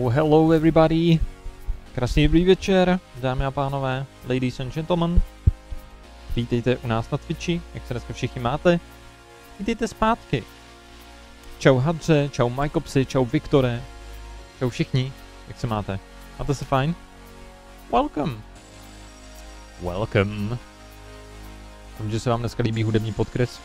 Hello everybody. Krásný dobrý večer, dámy a pánové, ladies and gentlemen. Vítejte u nás na Twitchi, jak se dneska všichni máte. Vítejte zpátky. Čau Hadře, čau Majkopsi, čau Viktore. Čau všichni, jak se máte? Máte se fajn? Welcome. Welcome. Vím, že se vám dneska líbí hudební podkres.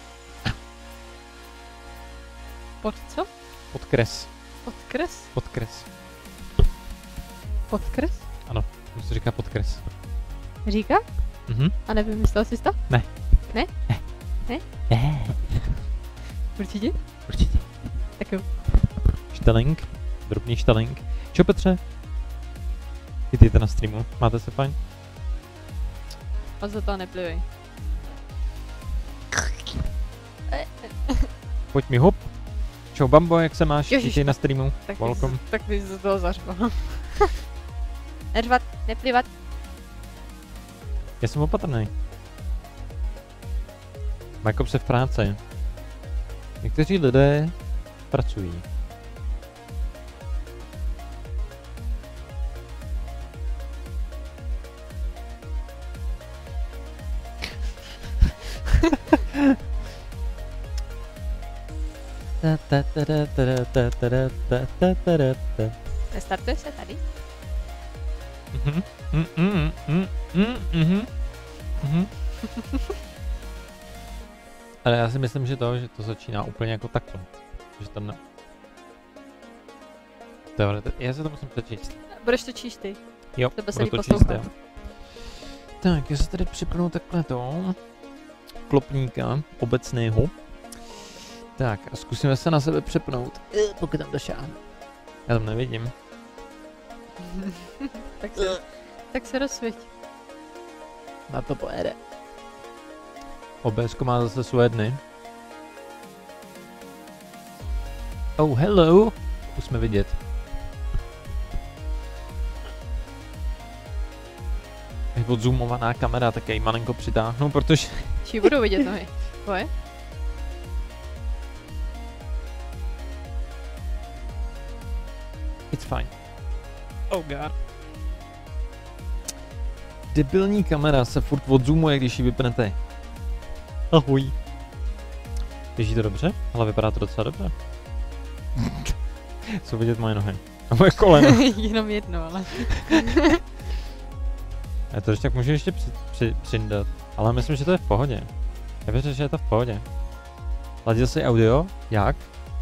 Pod co? Podkres. Podkres? Podkres. Podkres? Ano, to se říká podkres. Říká? Mhm. A nevymyslel jsi to? Ne. Ne? Ne. Ne? Ne. Určitě? Určitě. Tak jo. Štelink, drobný štelink. Čau Petře? Vítejte na streamu, máte se fajn? A za to neplivej. Pojď mi hop. Čau Bambo, jak se máš? Ježiš. Vítej na streamu. Tak Welcome. tak ty jsi do toho zařval. Neřvat, neplivat. Já jsem opatrný. Majkop se v práci. Někteří lidé pracují. Nestartuje se tady? Ale já si myslím, že to začíná úplně jako takhle. Že to ne... Dobře, já se to musím přečíst. Budeš to číst ty. Jo, Tebe se budu to líp číst poslouchá. já. Tak, já se tady připnu takhle to. Klopníka obecného. Tak a zkusíme se na sebe přepnout, pokud tam došáhnu. Já tam nevidím. Tak se rozsvěť. Na to pojede. OBSko má zase svoje dny. Oh, hello. Musíme vidět. Je odzoomovaná kamera, tak já ji malinko přitáhnu, protože... Či budou vidět nohy? Tvoje? It's fine. Oh god. Debilní kamera se furt odzoomuje, když ji vypnete. Ahoj. Běží to dobře? Ale vypadá to docela dobře. Jsou vidět moje nohy. A moje koleno. Jenom jedno, ale. Já to tak můžu ještě přindat. Ale myslím, že to je v pohodě. Já věřím, že je to v pohodě. Ladil jsi audio? Jak?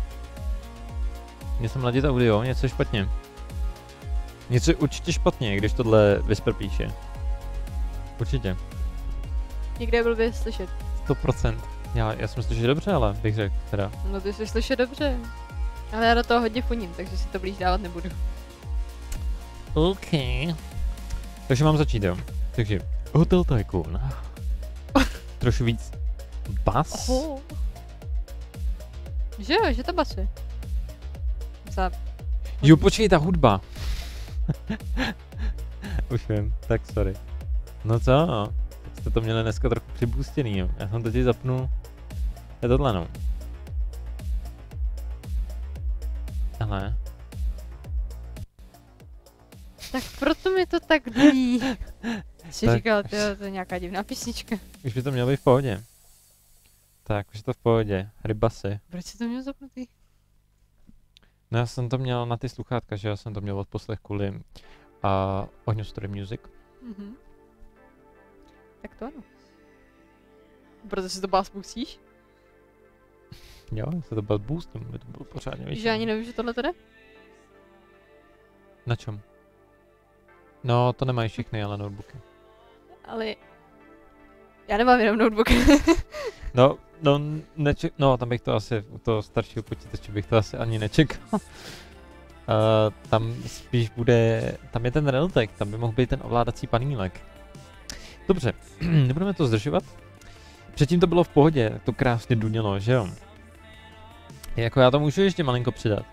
Měl jsem ladit audio, něco je špatně. Něco je určitě špatně, když tohle Whisper píše. Určitě. Někde je blbě slyšet. 100%. Já jsem slyšet dobře, ale bych řekl teda. No ty jsi slyšet dobře. Ale já do toho hodně funím, takže si to blíž dávat nebudu. OK. Takže mám začít, jo. Takže Hotel Tycoon. Trošku víc bas. Oho. Že jo, že to basuje. Za... Jo, počkej, ta hudba. Už vím, tak sorry. No co, no. Tak jste to měli dneska trochu přibůstěný, jo. Já jsem to ti zapnul. Je tohle, no. Ale... Tak proto mi to tak dní. Jsi Tak. říkal, tyjo, to je nějaká divná písnička. Už by to mělo být v pohodě. Tak, už je to v pohodě. Rybasy. Proč jsi to měl zapnutý? No já jsem to měl na ty sluchátka, že já jsem to měl od poslech kvůli Ohňostroje Music. Mhm. Tak to ano. Protože si to bás musíš? Jo, já se to byl boostím, aby to bylo pořádně vyšší. Že ani nevím, že tohle to jde? Na čem? No, to nemají všechny, ale notebooky. Ale... Já nemám jenom notebook. No, tam bych to asi, u toho staršího počítače bych to asi ani nečekal. Tam spíš bude, tam je ten Realtek, tam by mohl být ten ovládací panílek. Dobře, nebudeme to zdržovat. Předtím to bylo v pohodě, tak to krásně dunělo, že jo? Jako já to můžu ještě malinko přidat.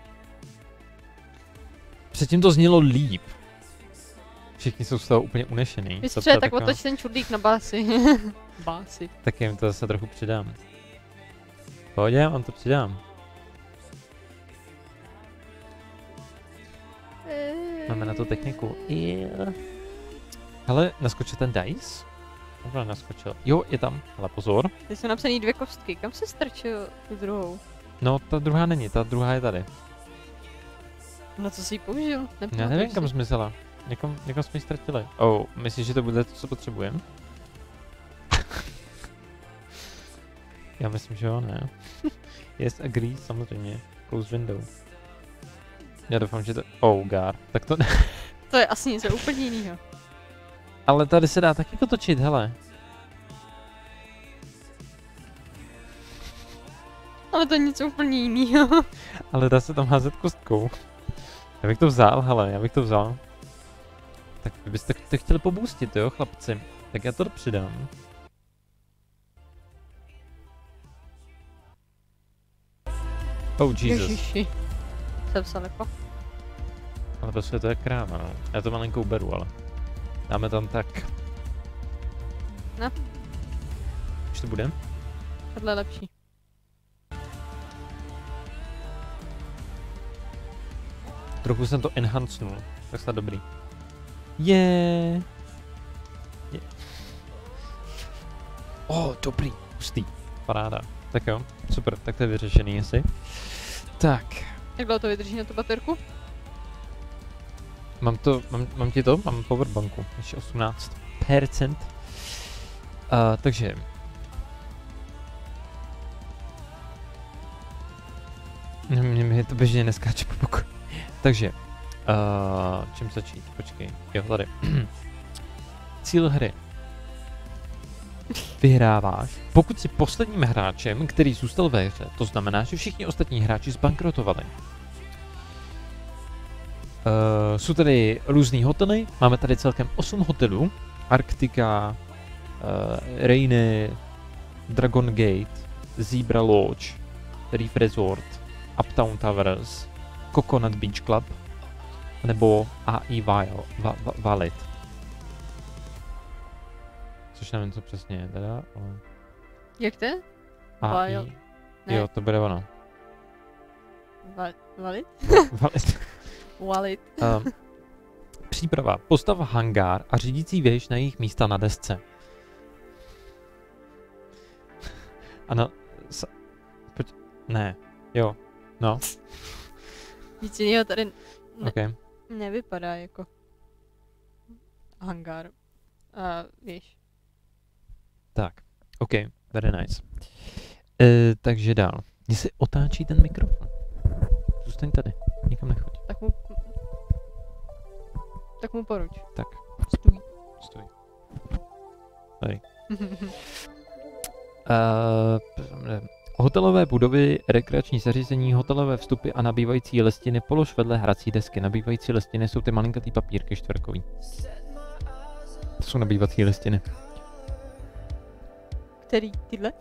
Předtím to znělo líp. Všichni jsou z toho úplně unešený. Mistře, tak otoč ten čudlík na básy. Básy. Tak jim to zase trochu přidám. V pohodě, on to přidám. Máme na to techniku. Hele, naskočil ten dice? Dobra, naskočil. Jo, je tam. Ale pozor. Ty jsou napsaný 2 kostky. Kam se strčil tu druhou? No, ta druhá není, ta druhá je tady. Na co jsi ji použil? Já nevím, kam zmizela. Někam jsme ji ztratili. Oh, myslíš, že to bude to, co potřebujeme? Já myslím, že jo, ne. Yes, agree, samozřejmě. Close window. Já doufám, že to... Oh, god. Tak to ne. To je asi něco úplně jiného. Ale tady se dá taky točit, hele. Ale to je něco úplně jiného. Ale dá se tam házet kostkou. Já bych to vzal, hele, já bych to vzal. Tak vy byste to chtěli poboostit, jo, chlapci. Tak já to přidám. Oh, Jesus. Ježiši. Jsem se lepo. Ale prostě to je kráva, no. Já to malinkou beru, ale. Dáme tam tak. No. Už to bude? Tohle je lepší. Trochu jsem to enhancenul, tak snad dobrý. Je. Oh, dobrý, hustý, paráda. Tak jo, super, tak to je vyřešený asi. Tak. Jak dlouho to vydrží na tu baterku? Mám ti to? Mám powerbanku, ještě 18%. Takže. Mě to běžně neskáče po boku. Takže, čím začít? Počkej, jo, tady. Cíl hry. Vyhráváš, pokud jsi posledním hráčem, který zůstal ve hře. To znamená, že všichni ostatní hráči zbankrotovali. Jsou tady různý hotely, máme tady celkem 8 hotelů. Arctica, Rainy, Dragon Gate, Zebra Lodge, Reef Resort, Uptown Towers, Coconut Beach Club, nebo AI Valet. Což nevím, co přesně je teda, ale... Jak to je? AI. Ne. Jo, to bude ono. Valit? Valet. Valit. Příprava. Postav hangár a řídící věž na jejich místa na desce. Ano. Ne. Jo. No. Nic jiného tady Okay. nevypadá jako hangár. Víš. Tak. OK. Very nice. Takže dál. Mně se otáčí ten mikrofon. Zůstaň tady. Nikam nechoď. Tak mu poruč. Tak. Stůj. Tady. Hotelové budovy, rekreační zařízení, hotelové vstupy a nabývající listiny polož vedle hrací desky. Nabývající listiny jsou ty malinkatý papírky čtverkový. To jsou nabývací listiny. Který? Tyhle?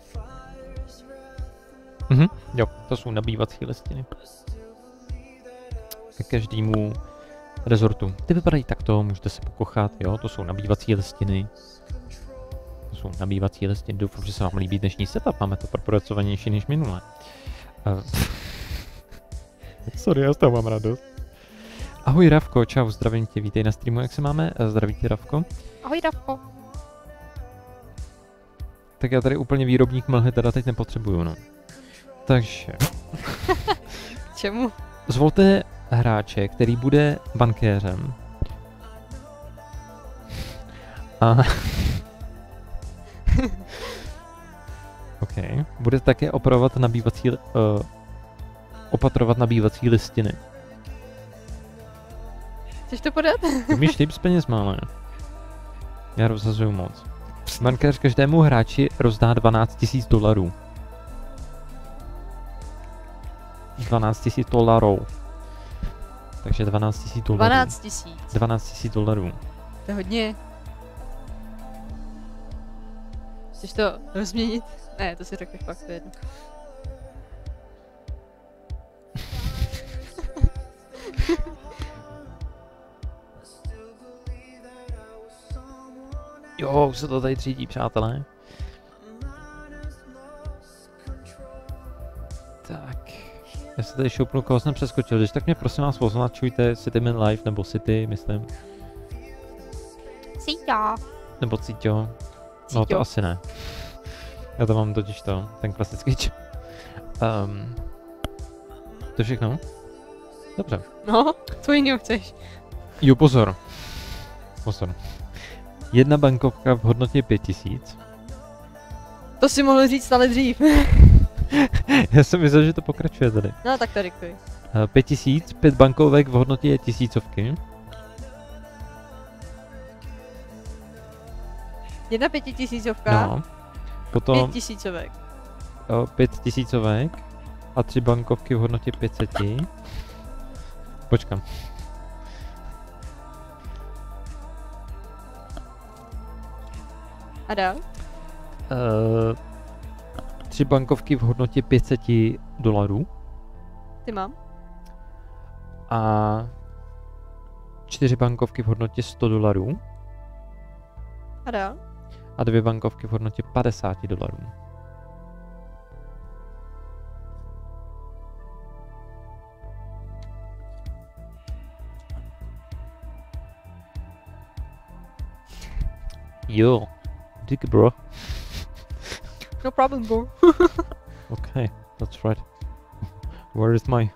Jo, to jsou nabývací listiny. Ke každému rezortu. Ty vypadají takto, můžete se pokochat, jo, to jsou nabývací listiny. To jsou nabývací listiny, doufám, že se vám líbí dnešní setup, máme to propracovanější než minule. Sorry, já z toho mám radost. Ahoj Ravko, čau, zdravím tě, vítej na streamu, jak se máme? Zdraví tě Ravko. Ahoj Ravko. Tak já tady úplně výrobník mlhy teda teď nepotřebuju, no. Takže. Čemu? Zvolte hráče, který bude bankéřem. A... OK. Bude také opatrovat nabývací listiny. Chceš to podat? Umíš tip s penězma, ale já rozhazuju moc. Bankéř každému hráči rozdá $12,000. $12,000. Takže $12,000. 12 000. $12,000. To je hodně. Chceš to rozměnit? Ne, to si řekneš pak, to je jedno. Jo, už se to tady třídí, přátelé. Tak, Já se tady šoupnu, koho jsem přeskočil, když tak mě prosím vás označujte Cityman Live nebo City, myslím. Cíťa. Nebo Cíťo. No to asi ne. Já tam mám totiž ten klasický to je všechno? Dobře. No, co jiného chceš? Jo, pozor. Pozor. Jedna bankovka v hodnotě 5000. To si mohl říct ale dřív. Já jsem myslel, že to pokračuje tady. No tak to diktuj. 5000, 5 bankovek v hodnotě 1000. Jedna 5000ovka. No. Potom 5000ovek. 5000 a 3 bankovky v hodnotě 500. Počkám. A dál? 3 bankovky v hodnotě $500. Ty mám. A 4 bankovky v hodnotě $100. A dál? A 2 bankovky v hodnotě $50. Jo, díky bro. No problem, bro. Okay, that's right. Where is my...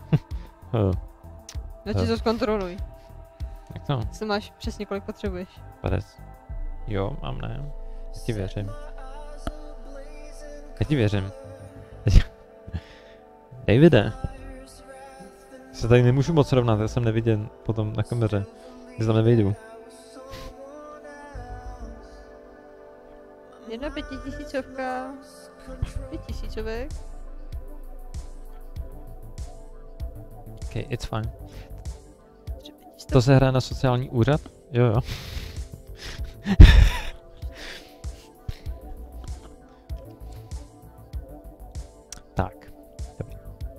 Já ti to zkontroluj. Jak to? Co máš přesně kolik potřebuješ. 50. Jo, mám ne. Já ti věřím. Já ti věřím. Davide. Se tady nemůžu moc rovnat, já jsem neviděn potom na kameře. Když tam nevejdu. Jedna 5000ovka. 5000ovek. Okay, it's fine. To se hraje na sociální úřad? Jo, jo. Tak. Dobrý.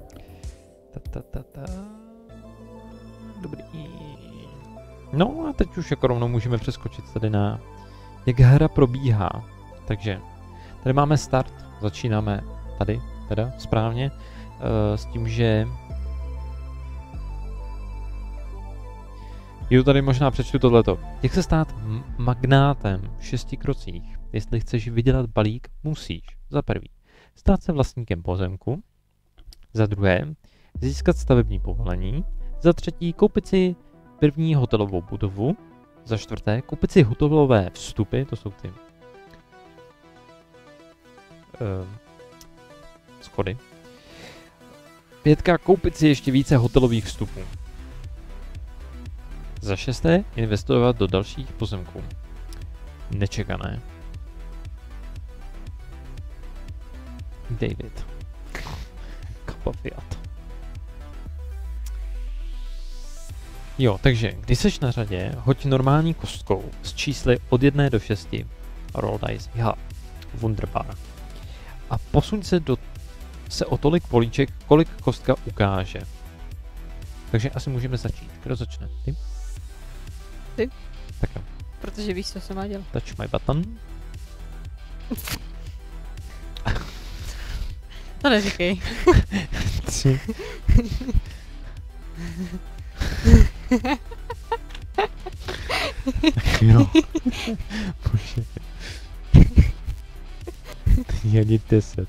Dobrý. No a teď už jako rovnou můžeme přeskočit tady na jak hra probíhá. Takže tady máme start, začínáme tady, teda správně, s tím, že jo, tady možná přečtu tohleto. Jak se stát magnátem v 6 krocích? Jestli chceš vydělat balík, musíš. Za prvý, stát se vlastníkem pozemku. Za druhé, získat stavební povolení. Za třetí, koupit si první hotelovou budovu. Za čtvrté, koupit si hotelové vstupy, to jsou ty schody. 5, koupit si ještě více hotelových vstupů. Za 6, investovat do dalších pozemků. Nečekané. David. Copperfield. Jo, takže když seš na řadě, hoď normální kostkou s čísly od 1 do 6. Roll dice. Ja. Wunderbar. A posuň se o tolik políček, kolik kostka ukáže. Takže asi můžeme začít. Kdo začne? Ty? Ty. Tak jo. Protože víš, co se má dělat. Touch my button. To neříkej. 3. Jo. Bože. Ani 10.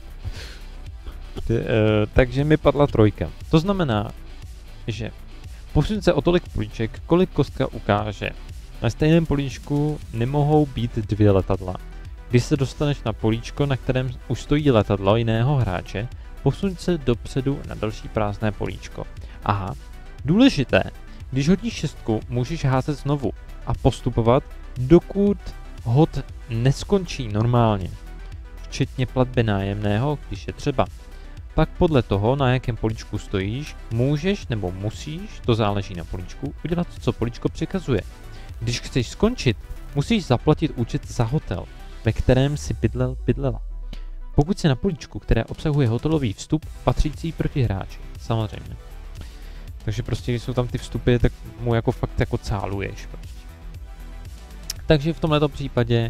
Takže mi padla 3. To znamená, že posuň se o tolik políček, kolik kostka ukáže. Na stejném políčku nemohou být 2 letadla. Když se dostaneš na políčko, na kterém už stojí letadlo jiného hráče, posuň se dopředu na další prázdné políčko. Aha, důležité, když hodíš 6, můžeš házet znovu a postupovat, dokud hod neskončí normálně. Včetně platby nájemného, když je třeba. Pak podle toho, na jakém políčku stojíš, můžeš nebo musíš, to záleží na políčku, udělat, co políčko přikazuje. Když chceš skončit, musíš zaplatit účet za hotel, ve kterém si bydlela. Pokud si na políčku, které obsahuje hotelový vstup, patřící proti hráči, samozřejmě. Takže prostě, když jsou tam ty vstupy, tak mu jako fakt jako cáluješ prostě. Takže v tomto případě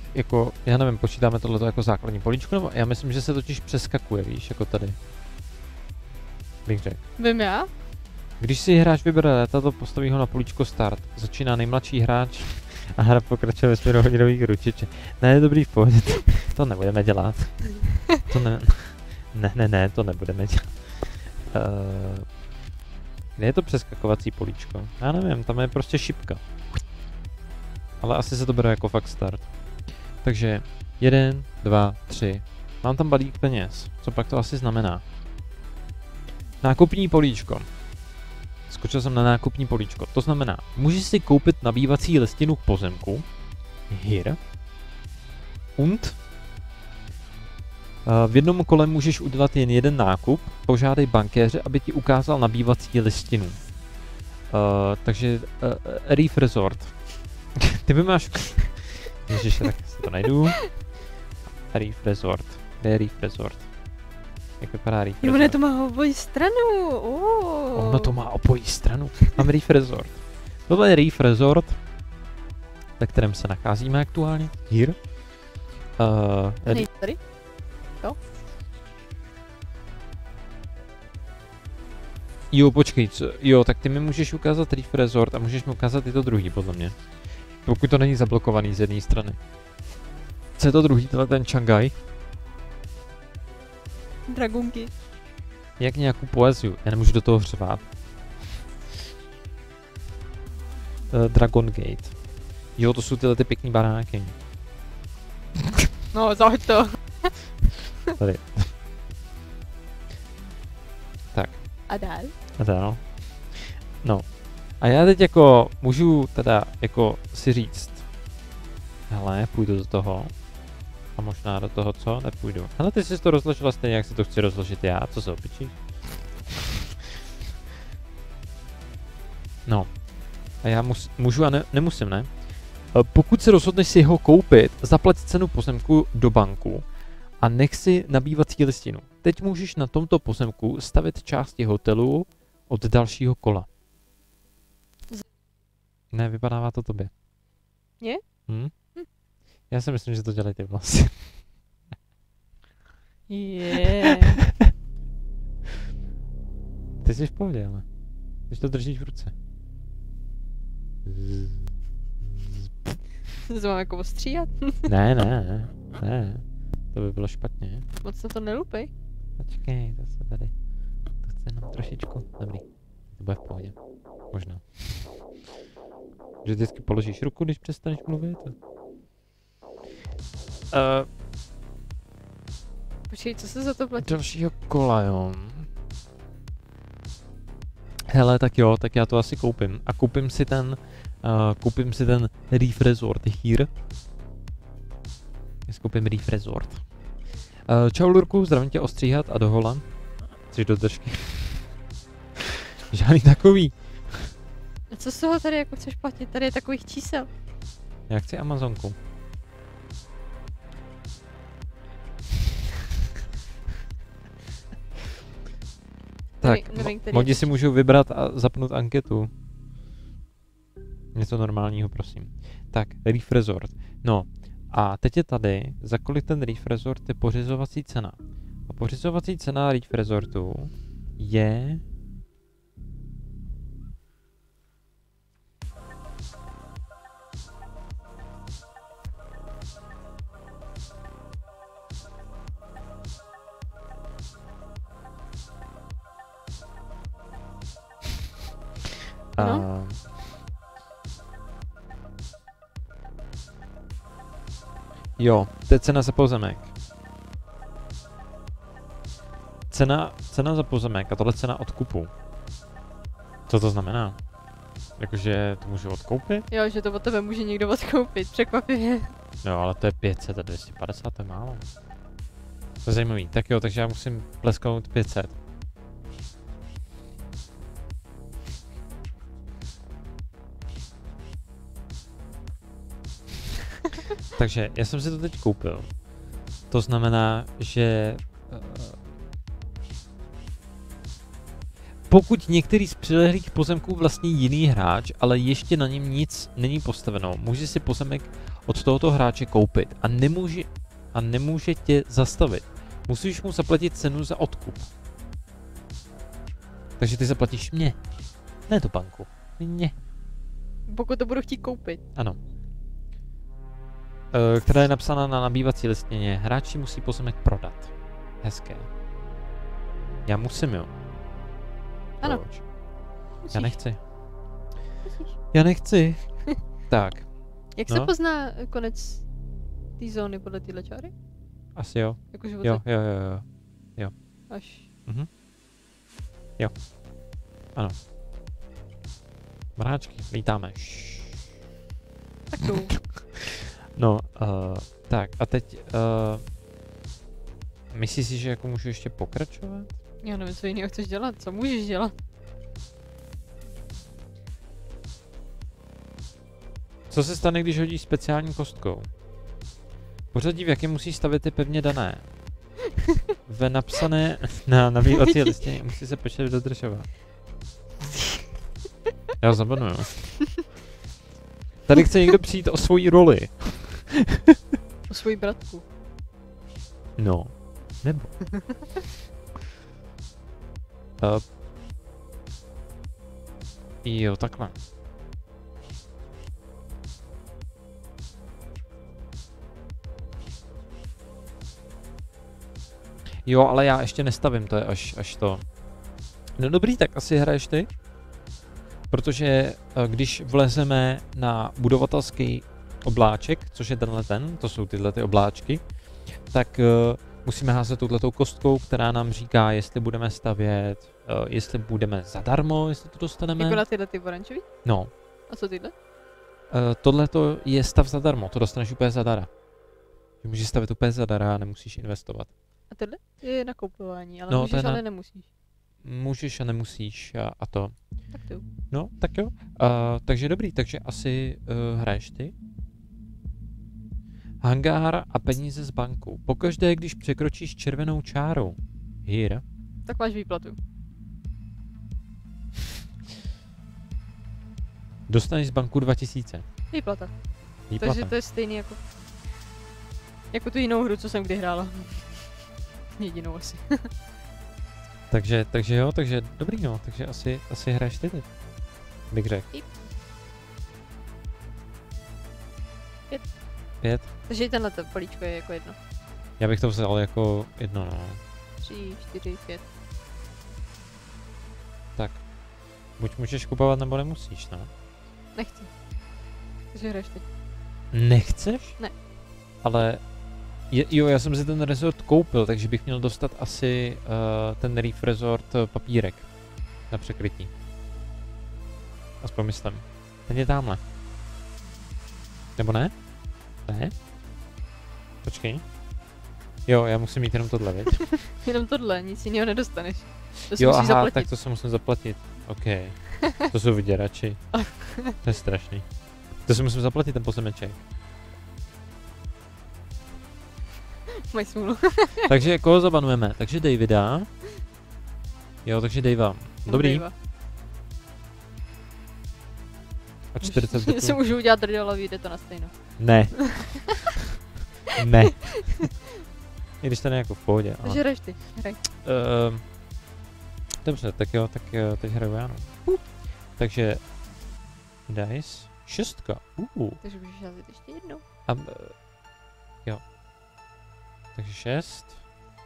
já nevím, počítáme tohleto jako základní políčko, nebo já myslím, že se totiž přeskakuje, víš, jako tady. bych řekl. Vím já? Když si hráč vybere letadlo, postaví ho na políčko start. Začíná nejmladší hráč a hra pokračuje ve směru hodinových ručiče. Ne, dobrý, v pohodě, to nebudeme dělat. To ne, to nebudeme dělat. Kde je to přeskakovací políčko? Já nevím, tam je prostě šipka. Ale asi se to bere jako fakt start. Takže 1, 2, 3. Mám tam balík peněz. Co pak to asi znamená? Nákupní políčko. Skočil jsem na nákupní políčko. To znamená, můžeš si koupit nabývací listinu k pozemku. Here. Und. V jednom kole můžeš udělat jen jeden nákup. Požádej bankéře, aby ti ukázal nabývací listinu. Takže Reef Resort. Ty by máš... Ježiš, tak si to najdu. Reef Resort. Kde je Reef Resort? Jak vypadá Reef Resort? Ono to má obojí stranu. Ono to má obojí stranu. Mám Reef Resort. Tohle je Reef Resort, ve kterém se nacházíme aktuálně. Here. Tady? Jo, počkej, jo, tak ty mi můžeš ukázat Reef Resort a můžeš mi ukázat i to druhý, podle mě. Pokud to není zablokovaný z jedné strany. Co je to druhý, ten Shanghai? Dragunky. Jak nějakou poeziu, já nemůžu do toho hřvát. Dragon Gate. Jo, to jsou tyhle ty pěkný baráky. No, zahoď to. Tady. Tak. A dál? A dál. No. A já teď jako můžu teda jako si říct. Hele, půjdu do toho. A možná do toho co? Nepůjdu. Hele, ty jsi to rozložila stejně, jak si to chci rozložit já. Co se opičíš? No. A já můžu a nemusím, ne? Pokud se rozhodneš si ho koupit, zaplať cenu pozemku do banku a nech si nabývací listinu. Teď můžeš na tomto pozemku stavit části hotelu od dalšího kola. Ne, vypadává to tobě. Je? Já si myslím, že to dělají ty vlasy. Ty jsi v pohodě, ale. Když to držíš v ruce. To mám jako ostříhat? Ne. To by bylo špatně. Moc na to nelupej. Počkej, to se tady. To chce jenom trošičku. Dobrý. To bude v pohodě. Možná. Že vždycky položíš ruku, když přestaneš mluvit. Počkej, co se za to platí? Dalšího kola, jo. Hele, tak jo, tak já to asi koupím. A koupím si ten Reef Resort here. Já si koupím Reef Resort. Čau Lurku, zdravím tě ostříhat a do hola. Chceš do držky? Žádný takový. A co z toho tady jako chceš platit? Tady je takových čísel. Já chci Amazonku. Tak, modi si můžou vybrat a zapnout anketu. Něco normálního, prosím. Tak, Reef Resort. No, a teď je tady, za kolik ten Reef Resort je pořizovací cena. A pořizovací cena Reef Resortu je... No. Jo, to je cena za pozemek. Cena za pozemek a tohle cena odkupu. Co to znamená? Jakože to můžu odkoupit? Jo, že to od tebe může někdo odkoupit, překvapivě. Jo, ale to je 500 a 250, to je málo. To je zajímavý. Tak jo, takže já musím plesknout 500. Takže já jsem si to teď koupil. To znamená, že pokud některý z přilehlých pozemků vlastní jiný hráč, ale ještě na něm nic není postaveno, může si pozemek od tohoto hráče koupit a nemůže tě zastavit. Musíš mu zaplatit cenu za odkup. Takže ty zaplatíš mě. Ne tu banku. Mě. Pokud to budu chtít koupit. Ano. Která je napsána na nabývací listině. Hráči musí pozemek prodat. Hezké. Já musím, jo. Ano. Proč? Musíš. Já nechci. Musíš. Já nechci. Tak, Jak No. se pozná konec té zóny podle téhle čáry? asi jo. Jakože Jo. až... Mráčky, lítáme. Tak tu. No, tak a teď, myslíš si, že jako můžu ještě pokračovat? Já nevím, co jiného chceš dělat. Co můžeš dělat? Co se stane, když hodíš speciální kostkou? Pořadí, v jakém musí stavět, je pevně dané. Ve napsané na nabývací listině musí se počet dodržovat. Já zabanuju. Tady chce někdo přijít o svoji roli. O svoji bratku. No. Nebo. Jo, takhle. Jo, ale já ještě nestavím, to je až to. No dobrý, tak asi hraješ ty. Protože když vlezeme na budovatelský obláček, což je tenhle ten, to jsou tyhle ty obláčky, tak musíme házet touhletou kostkou, která nám říká, jestli budeme stavět, jestli budeme zadarmo, jestli to dostaneme. Jako na tyhle ty oranžový? No, A co tyhle? tohleto je stav zadarmo, to dostaneš úplně zadara. Že můžeš stavit úplně zadara a nemusíš investovat. A tyhle? Je nakoupování, ale No, můžeš, to je ale nemusíš. Můžeš a nemusíš a to. Tak tu. No, tak jo. Takže dobrý, takže asi hraješ ty. Hangár a peníze z banku. Pokaždé, když překročíš červenou čáru. Here. Tak máš výplatu. Dostaneš z banku 2000. Výplata. Výplata. Takže to je stejný jako tu jinou hru, co jsem kdy hrála. Jedinou asi. Takže jo, takže dobrý no, takže asi hraješ ty teď. Bych řekl. Yep. 5. Takže i tenhle políčko je jako jedno. Já bych to vzal jako jedno, no. 3, 4, 5. Tak. Buď můžeš kupovat, nebo nemusíš, no. Nechci. Takže hraješ teď. Nechceš? Ne. Ale jo, já jsem si ten resort koupil, takže bych měl dostat asi ten Reef Resort papírek na překrytí. Aspoň myslím. Ten je tamhle. Nebo ne? Ne? Počkej. Jo, já musím mít jenom tohle, viď? Jenom tohle, nic jiného nedostaneš. To si Jo, musíš aha, zaplatit. tak to se musím zaplatit. OK. To jsou vyděrači. To je strašný. To si musím zaplatit, ten pozemeček. Mají smůlu. Takže koho zabanujeme? Takže Davida. Jo, takže Davea. Dobrý. A 40 Že se můžu udělat drděl a vyjde to na stejno. Ne. Ne. I když to je jako v pohodě. Takže hraješ ty, hraj. Dobře, tak jo, teď hraju já, no. Takže dice. 6. Takže můžeš házet ještě jednou. Jo. Takže 6.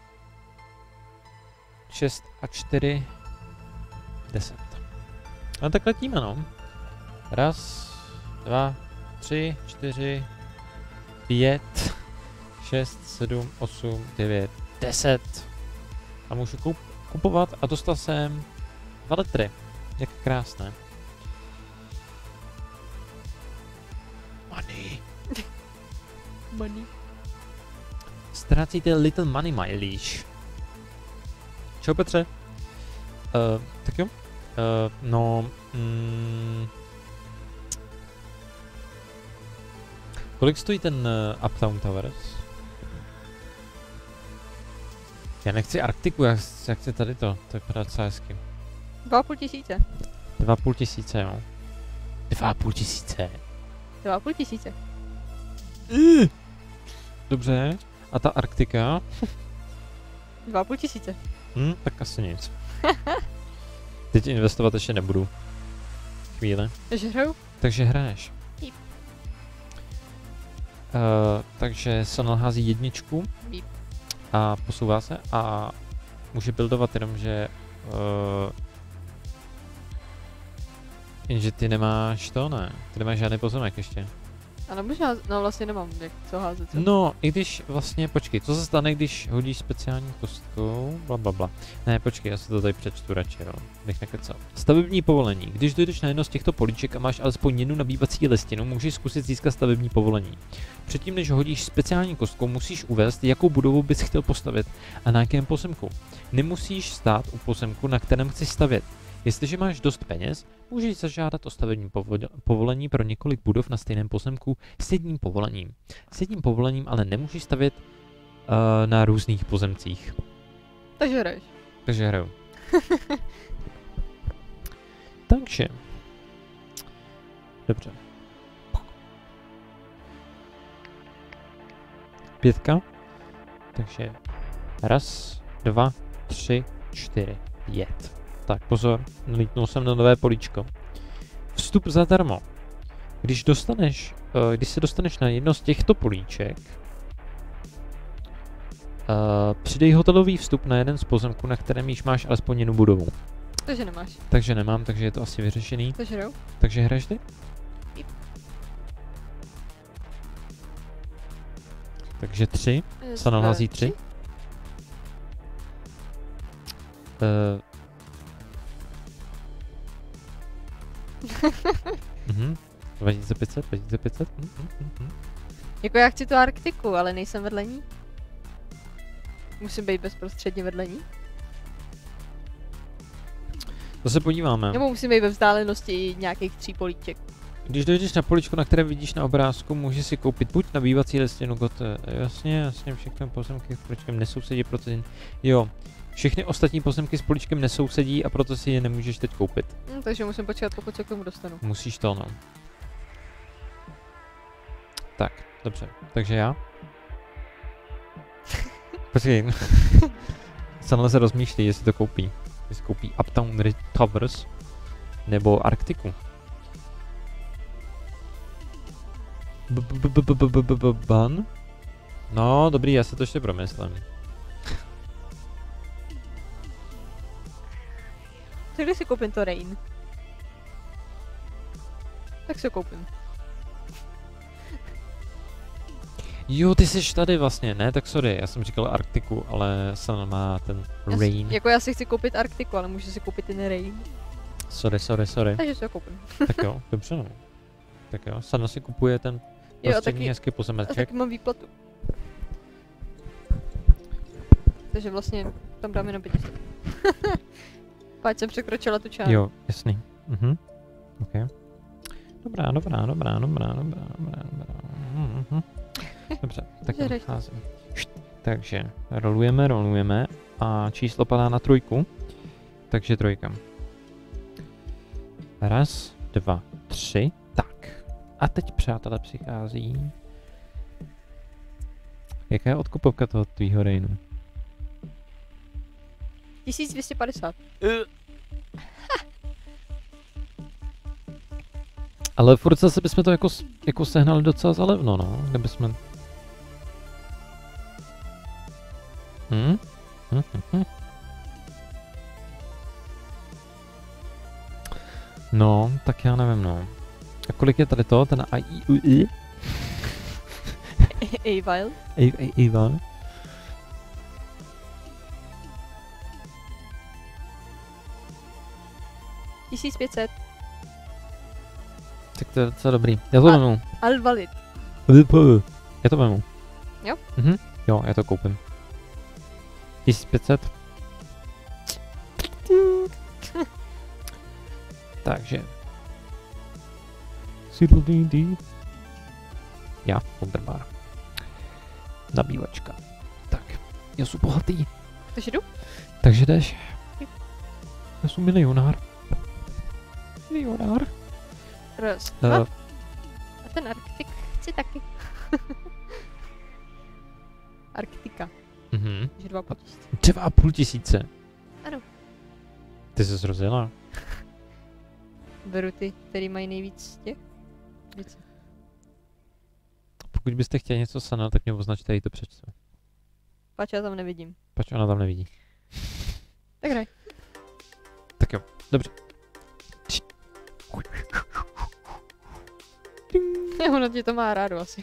6 a 4. 10. A tak letíme, no. 1, 2, 3, 4, 5, 6, 7, 8, 9, 10. A můžu kupovat a dostal jsem 2 litry. Jak krásné. Money. Money. Ztrácíte little money, my liege. Čau, Petře. Tak jo. No... kolik stojí ten Uptown Towers? Já nechci Arktiku, já chci tady to. To vypadá docela hezky. 2,5 tisíce. 2,5 tisíce, jo. 2,5 tisíce. 2,5 tisíce. Dobře. A ta Arktika? 2,5 tisíce. Tak asi nic. Teď investovat ještě nebudu. Chvíli. Takže hraju? Takže hraješ. Yep. Takže Sanal hází jedničku. Yep. A posouvá se a může buildovat jenom, že jenže ty nemáš to, ne? Ty nemáš žádný pozemek ještě. A nemůžu házet, no vlastně nemám jak co házet. Co? No, i když vlastně, počkej, co se stane, když hodíš speciální kostkou, blablabla. Ne, počkej, já si to tady přečtu radši, jo, bych nekecal. Stavební povolení. Když dojdeš na jedno z těchto políček a máš alespoň jednu nabývací listinu, můžeš zkusit získat stavební povolení. Předtím, než hodíš speciální kostkou, musíš uvést, jakou budovu bys chtěl postavit a na jakém pozemku. Nemusíš stát u pozemku, na kterém chceš stavět. Jestliže máš dost peněz, můžeš zažádat o stavební povolení pro několik budov na stejném pozemku s jedním povolením. S jedním povolením ale nemůžeš stavět na různých pozemcích. Takže hraješ. Takže hraju. Takže. Dobře. 5. Takže 1, 2, 3, 4, 5. Tak pozor, nalítnul jsem na nové políčko. Vstup zadarmo. Když se dostaneš na jedno z těchto políček, přidej hotelový vstup na jeden z pozemků, na kterém již máš alespoň jednu budovu. Takže nemáš. Takže nemám, takže je to asi vyřešený. Takže hraju. Takže hraješ ty? Yep. Takže 3. Sanal hází 3. Mhm. 2500. Jako já chci tu Arktiku, ale nejsem vedle ní. Musím být bezprostředně vedle ní. To se podíváme. Nebo musím být ve vzdálenosti nějakých 3 políček. Když dojdeš na poličku, na které vidíš na obrázku, můžeš si koupit buď nabývací listinu gote. Jasně, všechny pozemky s poličkem nesousedí, proto jo. Všechny ostatní pozemky s políčkem nesousedí a proto si je nemůžeš teď koupit. Takže musím počkat, pokud se k tomu dostanu. Musíš to, no. Tak, dobře. Takže já? Počkej. Sanal se rozmýšlí, jestli to koupí. Jestli koupí Uptown Towers nebo Arktiku. Ban? No, dobrý, já se to ještě promyslím. Tak když si koupím to Rain. Tak si koupím. Jo, ty jsi tady vlastně, ne? Tak sorry, já jsem říkal Arktiku, ale Sanal má ten Rain. Jako já si chci koupit Arktiku, ale můžu si koupit ten Rain. Sorry. Takže si ho koupím. Tak jo, dobře no. Tak jo, Sanal si kupuje ten prostřední hezký pozemeček. A taky mám výplatu. Takže vlastně tam dám jenom 500. Páč jsem překročila tu čáru. Jo, jasný. Ok. Dobrá. Dobře, tak házím. Takže rolujeme a číslo padá na 3. Takže 3. 1, 2, 3. Tak. A teď, přátelé, přichází. Jaká je odkupovka toho tvýho Rainu? 1250. Ale furt zase bychom to jako sehnali docela za levno, no. Kdybychom... No, tak já nevím, no. A kolik je tady to? Ten AIUI? Avile. Avile. $1500. Tak to je docela dobrý. Já to vemu. Alvalid. Já to vemu. Jo? Jo, já to koupím. 1500. Takže. Já, Wonderbar. Nabívačka. Tak, já jsem bohatý. Takže jdu? Takže jdeš. Já jsem milionár. Raz, dva. A ten Arktik chci taky. Arktika. Mhm. Takže 2500. 2,5 tisíce. Ano. Ty jsi zrozila. Beru ty, který mají nejvíc těch věcí. Pokud byste chtěli něco Sana, tak mě označte, jí to přečtu. Pač já tam nevidím. Pač ona tam nevidí. Tak hraj. Tak jo, dobře. Ono ti to má rádo asi.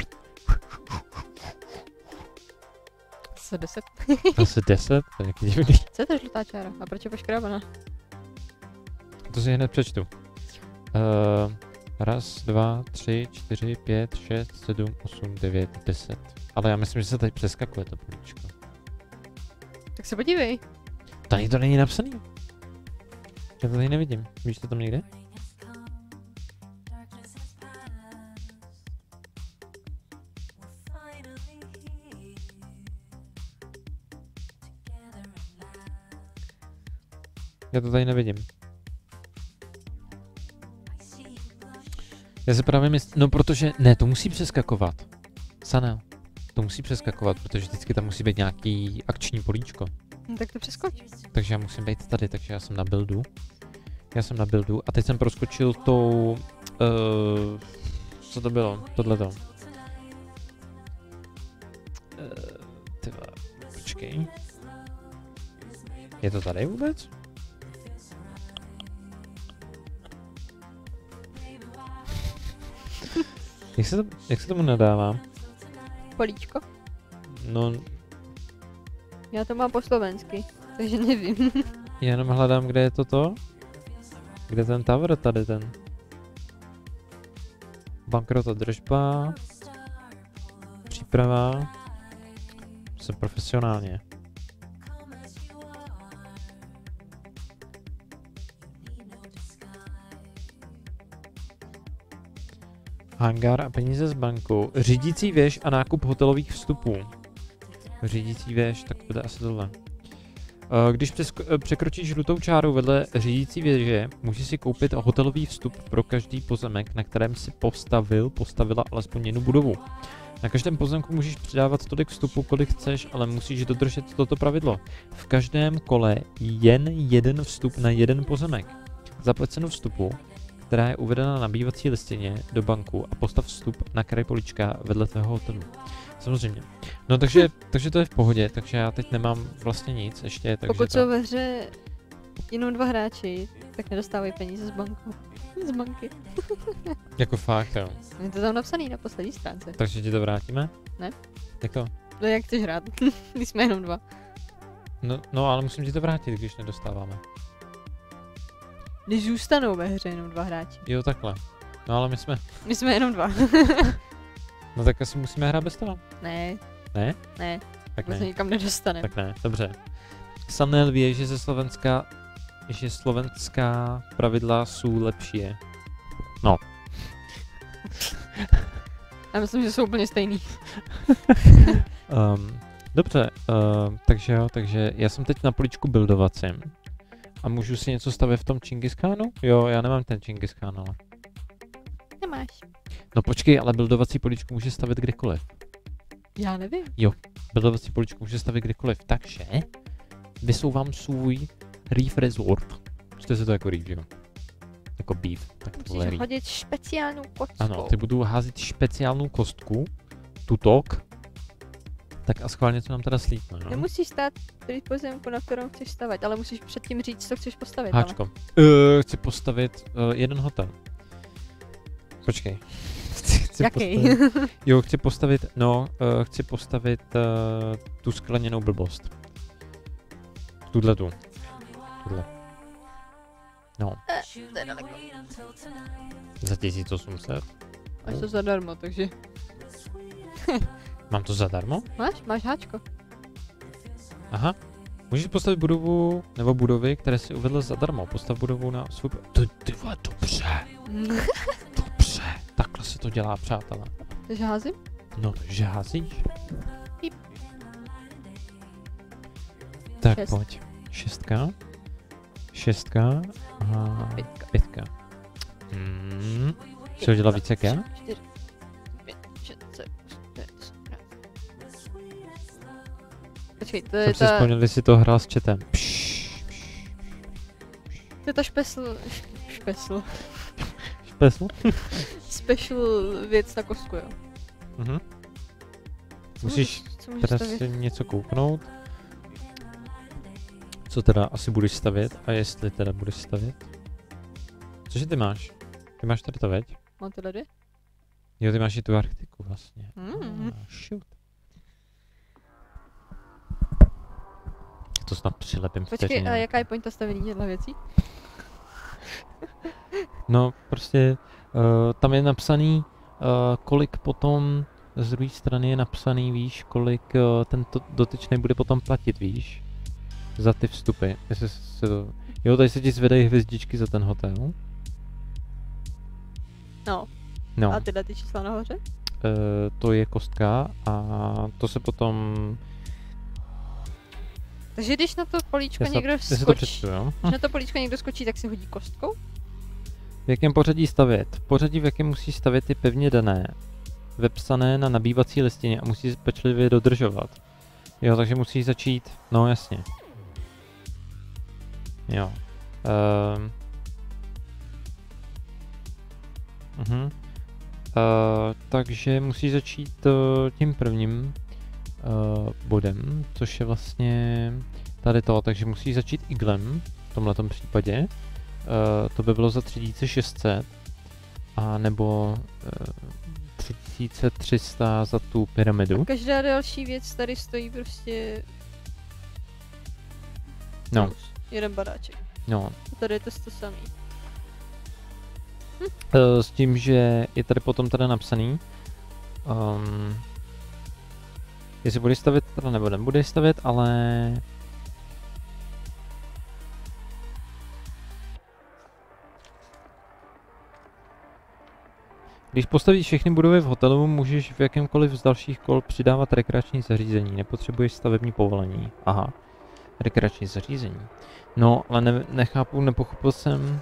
Zase 10. Asi 10, to je nějaký divný. Co je ta žlutá čára? A proč je poškrábaná? To si hned přečtu. 1, 2, 3, 4, 5, 6, 7, 8, 9, 10. Ale já myslím, že se tady přeskakuje to políčko. Tak se podívej. Tady to není napsaný. Já to tady nevidím. Víš to tam někde? Já to tady nevidím. Já se právě myslím, no protože, ne, to musí přeskakovat. Sana, to musí přeskakovat, protože vždycky tam musí být nějaký akční políčko. No, tak to přeskoč. Takže já musím být tady, takže já jsem na buildu. A teď jsem proskočil tou, co to bylo, tohleto. Tyva, počkej. Je to tady vůbec? Jak se tomu nadává? Políčko. No, Já to mám po slovensky, takže nevím. já jenom hledám, kde je toto. Kde ten tower, tady ten. Bankrot a držba. Příprava. Jsem profesionálně. Hangár a peníze z banku. Řídící věž a nákup hotelových vstupů. Řídící věž, tak to bude asi tohle. Když překročíš žlutou čáru vedle řídící věže, můžeš si koupit hotelový vstup pro každý pozemek, na kterém si postavila alespoň jednu budovu. Na každém pozemku můžeš přidávat tolik vstupu, kolik chceš, ale musíš dodržet toto pravidlo. V každém kole jen jeden vstup na jeden pozemek. Zaplať cenu vstupu, která je uvedena na nabývací listině, do banku a postav vstup na kraj políčka vedle tvého hotelu. Samozřejmě. No takže to je v pohodě, takže já teď nemám vlastně nic ještě, takže Pokud jsou ve hře jenom 2 hráči, tak nedostávají peníze z banku. Z banky. Jako fakt, jo. Je to tam napsaný na poslední stránce. Takže ti to vrátíme? Ne. Jak to? No jak chceš hrát? Když jsme jenom 2. No ale musím ti to vrátit, když nedostáváme. Když zůstanou ve hře jenom 2 hráči. Jo, takhle. No ale My jsme jenom 2. No tak asi musíme hrát bez toho. Ne. Ne? Ne. Tak To se ne. nikam nedostane. Tak ne, dobře. Sanel ví, že slovenská pravidla jsou lepší. No. Já myslím, že jsou úplně stejný. Dobře, takže já jsem teď na poličku buildovacím. A můžu si něco stavět v tom Čingis Khánu? Jo, já nemám ten Čingis Khán, ale. Nemáš. No počkej, ale buildovací poličku může stavit kdekoliv. Já nevím. Buildovací poličku může stavit kdekoliv, takže vysouvám svůj Reef Resort. Čte se to jako Reef, jo? Jako beef, tak tohle je Musíš Reef. hodit speciální kostku. Ano, ty budu házet speciální kostku, tutok, tak a schválně to nám teda slítne, no? Nemusíš stát při pozemku, na kterém chceš stavět, ale musíš předtím říct, co chceš postavit. Háčko. Chci postavit jeden hotel. Počkej. Chci Jaký? Jo, chci postavit tu skleněnou blbost. Tuhle. No. To je daleko. Za 1800. Máš to zadarmo, takže... Mám to zadarmo? Máš háčko. Aha. Můžeš postavit budovu, nebo budovy, které si uvedl zadarmo. Postav budovu na svůj... Ty vole, dobře. Dobře. Takhle se to dělá, přátelé. Takže házím? No, takže házíš. Píp. Tak 6. pojď. 6. A 5. Jsi hodila víc jak já? 4, 5, 6, 7, 8, 9, 10. Počkej, to je Jsem si ta... vzpomněl, když si to hrál s chatem. To je ta special. Špesl? Special věc na kostku, jo. Mhm. Musíš Co můžeš teda stavět? si něco kouknout. Co teda asi budeš stavět a jestli teda budeš stavět. Cože ty máš? Ty máš tady to, veď? Mám tohle 2? Jo, ty máš i tu Arktiku vlastně. Mm. Shoot. To snad přilepím Počkej, vteřině. a jaká je pointa stavění těchto věcí? No, prostě tam je napsaný, kolik potom z druhé strany je napsaný, víš, kolik ten dotyčný bude potom platit, víš, za ty vstupy. Jestli se to... Jo, tady se ti zvedají hvězdičky za ten hotel. No. No, A tyhle ty čísla nahoře? to je kostka a to se potom... Takže když na to políčko někdo Já si to skočí, přečtu, jo? když na to políčko někdo skočí, tak si hodí kostkou? V jakém pořadí stavět? Pořadí, v jakém musí stavět, je pevně dané, vepsané na nabývací listině a musí pečlivě dodržovat. Jo, takže musí začít, no jasně. Jo. Takže musí začít tím prvním bodem, což je vlastně tady to, takže musí začít iglem v tomhletom případě. To by bylo za 3600 a nebo 3300 za tu pyramidu. A každá další věc tady stojí prostě... No, jeden baráček. no. A tady je to samý. S tím, že je tady potom teda napsaný, jestli budeš stavět teda nebo nebudeš stavět, ale když postavíš všechny budovy v hotelu, můžeš v jakémkoliv z dalších kol přidávat rekreační zařízení. Nepotřebuješ stavební povolení. Aha, rekreační zařízení. No, ale nechápu, nepochopil jsem.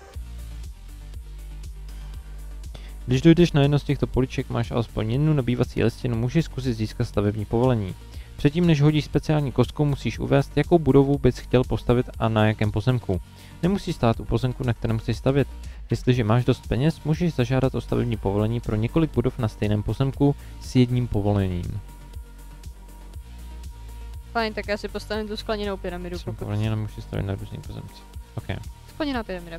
Když dojdeš na jedno z těchto políček, máš alespoň jednu nabývací listinu, můžeš zkusit získat stavební povolení. Předtím, než hodíš speciální kostkou, musíš uvést, jakou budovu bys chtěl postavit a na jakém pozemku. Nemusí stát u pozemku, na kterém chceš stavět. Jestliže máš dost peněz, můžeš zažádat o stavební povolení pro několik budov na stejném pozemku s jedním povolením. Fajn, tak já si postavím tu skleněnou pyramidu. Jsem povolení, ale musíš stavit na různých pozemcích. OK. Skleněná pyramida.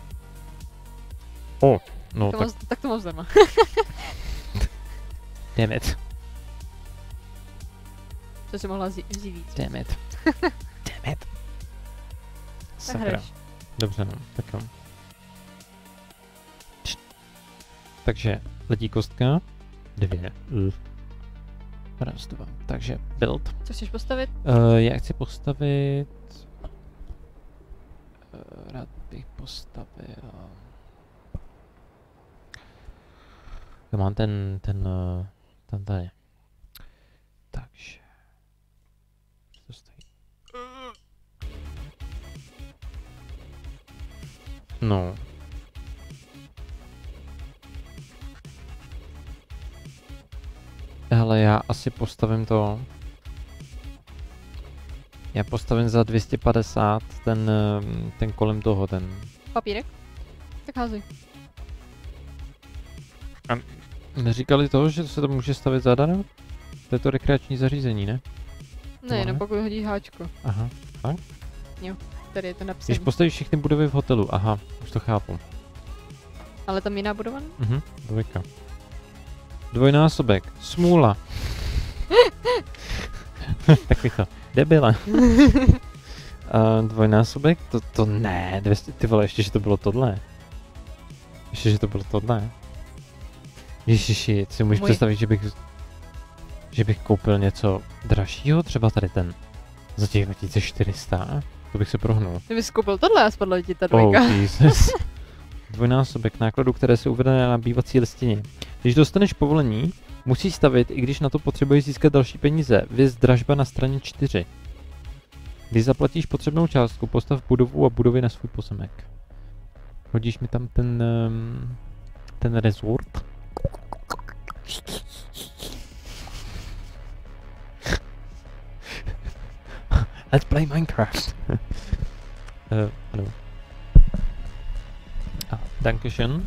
No Tak to mám zdarma. Damn it. Co si mohla vzít víc. Damn it. Damn it. Tak Sakra. hraješ. Dobře, no, tak jo. Takže letí kostka. 2. Raz, 2. Takže build. Co chceš postavit? Já chci postavit... rád bych postavil... Já mám ten tady. Takže... Co stojí? No. Hele, já asi postavím to. Já postavím za 250 ten kolem toho, ten... Papírek? Tak házej. Neříkali to, že se to může stavit zadarmo? To je to rekreační zařízení, ne? Ne, ne? jenom pokud hodí háčko. Aha. Tady je to Když napsané. postavíš všechny budovy v hotelu, aha, už to chápu. Ale tam jiná budova? Mhm, 2. Dvojnásobek, smůla. Takový to, debile. Dvojnásobek, to ne, 200, ty vole, ještě, že to bylo tohle. Ještě, že to bylo tohle. Ježiši, si můžeš představit, že bych koupil něco dražšího, třeba tady ten, za těch 2400, to bych se prohnul. Ty bys koupil tohle a spadla ti ta dvojka. Oh, Jesus. Dvojnásobek nákladů, které jsou uvedené na nabývací listině. Když dostaneš povolení, musíš stavit, i když na to potřebuješ získat další peníze. Viz dražba na straně 4. Když zaplatíš potřebnou částku, postav budovu a budovy na svůj pozemek. Hodíš mi tam ten resort? Let's play Minecraft. Ano. Dankeschön.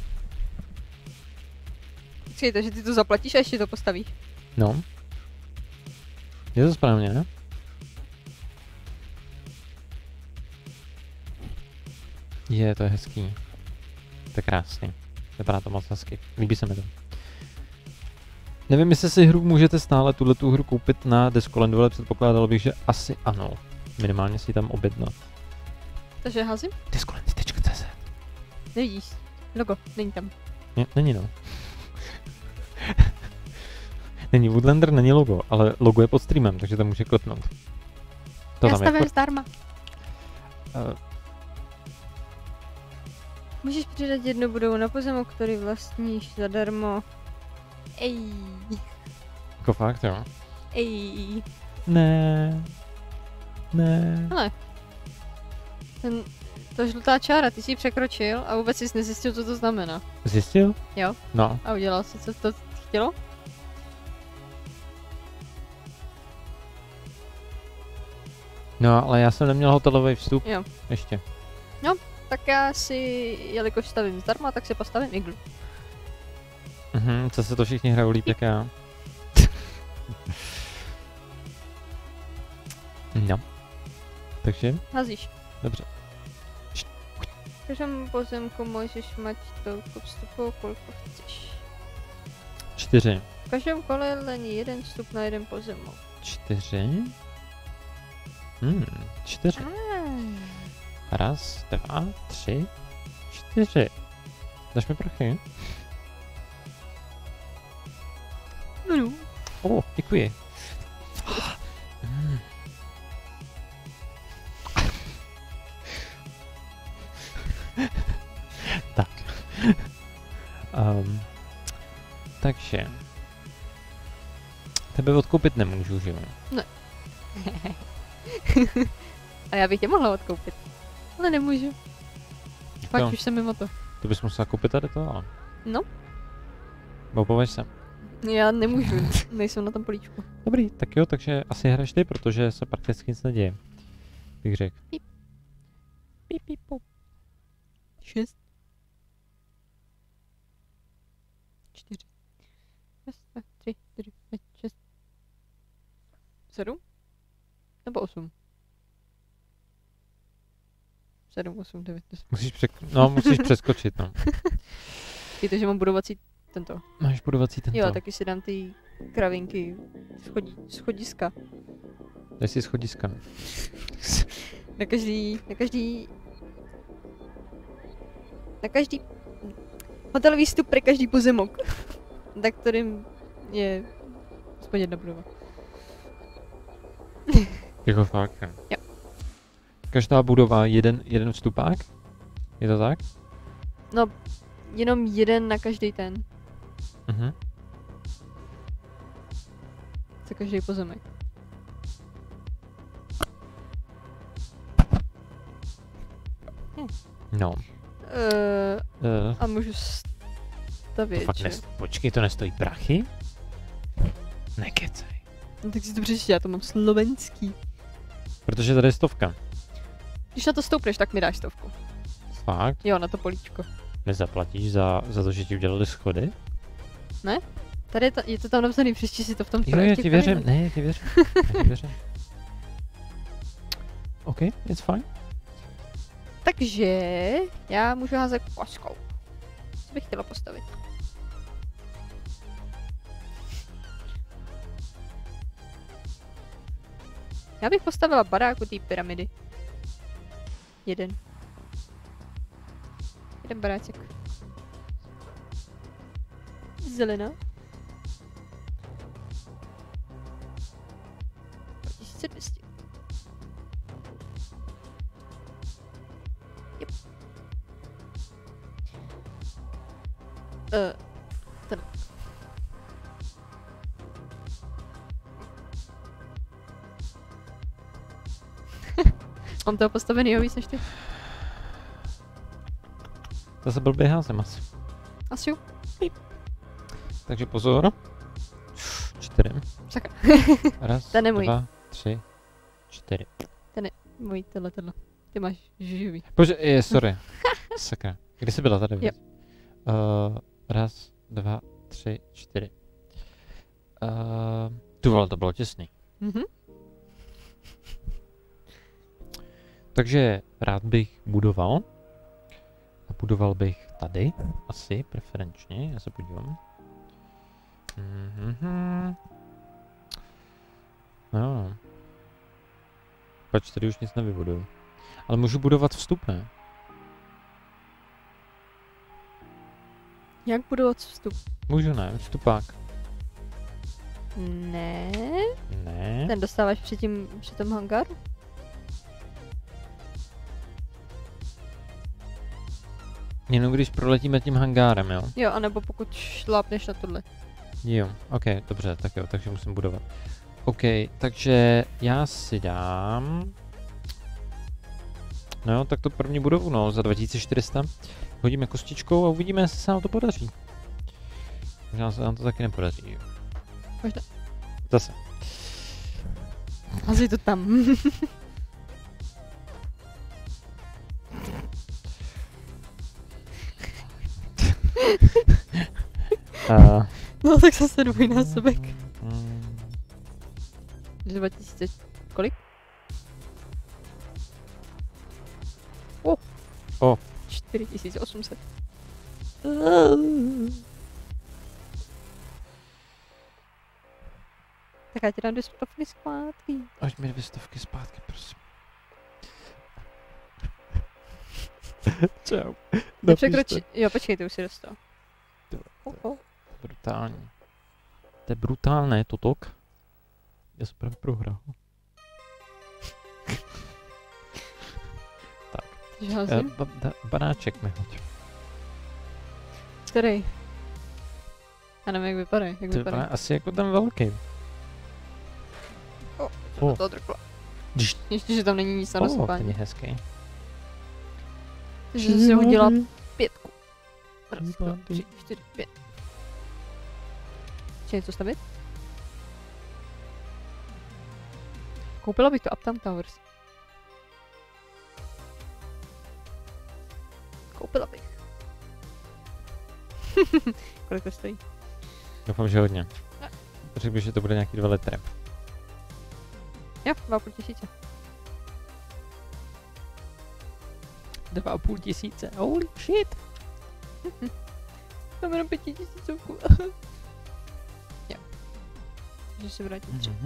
Počkejte, že ty to zaplatíš a ještě to postavíš. No. Je to správně, ne? To je hezký. To je krásný. Vypadá to moc hezky. Líbí se mi to. Nevím, jestli si hru můžete stále tuhletu hru koupit na Deskolandu, ale předpokládal bych, že asi ano. Minimálně si ji tam objednat. Takže házím? Deskolandy.cz. Nevidíš. Logo, není tam. Není no. Není Woodlander, není logo, ale logo je pod streamem, takže tam může klepnout. To Já tam stavím je. zdarma. Můžeš přidat jednu budovu na pozemek, který vlastníš zadarmo. Ej. Jako fakt, jo. Ej. Ne. Ne. Hele. Ta žlutá čára, ty jsi ji překročil a vůbec jsi nezjistil, co to znamená. Zjistil? Jo. No. A udělal jsi, co to chtělo? No, ale já jsem neměl hotelový vstup. Jo. Ještě. Tak já si, jelikož stavím zdarma, tak si postavím iglu. Co se to všichni hrajou líp jak já. No. Takže, Házíš. dobře. V každém pozemku můžeš mít tolik vstupů, kolik chceš. 4. V každém kole jen jeden vstup na jeden pozemek. 4. 4. Raz, 2, 3, 4. Dáš mi prachy? No. Děkuji. Tak. Takže. Tebe odkoupit nemůžu, že jo? Ne. A já bych tě mohla odkoupit. Ale nemůžu. Fakt Jo. už jsem mimo to. To bys musela koupit tady to, ale. No. Popoveď se. Já nemůžu, nejsem na tom políčku. Dobrý, tak jo, takže asi hraješ ty, protože se prakticky nic neděje. Bych řekl. Píp, píp, pop. 6. 4. 6, 3, 4, 5, 6. 7? Nebo 8? 7, 8, 9, 10. Musíš přeskočit, no. Víte, že mám budovací tento. Máš budovací tento. Jo, taky si dám ty kravinky schodiska. Dej si schodiska. Na každý hotelový vstup pro každý pozemek, na kterým je aspoň jedna budova. Jako fakt. Jo. Každá budova jeden vstupák? Je to tak? No, jenom jeden na každý ten, za každý pozemek. No. A můžu stavět, Fakt že? počkej, to nestojí prachy? Nekecej. No, tak si to přečti, já to mám slovenský. Protože tady je 100. Když na to stoupneš, tak mi dáš 100. Fakt? Jo, na to políčko. Nezaplatíš za to, že ti udělali schody? Tady je to tam napsaný, přečti si to v tom Jo, já ti věřím, ne, já ti věřím. OK, it's fine. Takže já můžu házet koskou. Co bych chtěla postavit? Já bych postavila barák u té pyramidy. Jeden baráček. Zelená. 2200. Yep. Ten. Mám toho postavený víc než ty. Zase blbě házem asi. Asi jo. Takže pozor. 4. Sakra. Raz, Ten je můj. 2, 3, 4. Můj, tohle. Ty máš živý. Sorry. Sakra. Kdy jsi byla tady? Jo. Raz, dva, tři, čtyři. Tu vole, to bylo těsný. Mhm. Takže rád bych budoval. A budoval bych tady, asi preferenčně, já se podívám. No. Pač tady už nic nevybuduju. Ale můžu budovat vstupné. Jak budovat vstup? Můžu, ne? Vstupák. Ne. Ne. Ten dostáváš při tom hangáru? Jenom když proletíme tím hangárem, jo? Jo, anebo pokud šlápneš na tohle. Jo, ok, dobře, tak jo, takže musím budovat. Ok, takže já si dám... No, tak to první budovu, no, za 2400. Hodíme kostičkou a uvidíme, jestli se nám to podaří. Možná se nám to taky nepodaří, jo. Možná. Zase. Asi to tam. No tak zase dvojnásobek. 2000, kolik? O. 4800. Tak já ti dám 200 zpátky. Ať mi 200 zpátky, prosím. Čau. Nepřekročí. Jo, počkej, ty už si dostal. Brutální. To je brutálné, totok. Já jsem právě prohrál. Tak. Banáček mi hoď. Který? Já nevím, jak vypadá. Jak vypadá. Asi jako ten velký. O, to drkla. Ještě, že tam není nic na nasypání. Ten je hezký. Takže jsem si hodila 5. Raz, 2, 3, 4, 5. Chci něco stavit? Koupila bych to Uptown Towers. Koupila bych. Kolik to stojí? Doufám, že hodně. Řekl bych, že to bude nějaký 2 litry. Jo, 2,5 tisíce. 2,5 tisíce, holy shit. Mám jenom 5 tisícovku. Jo. Můžu se vrátit třeba.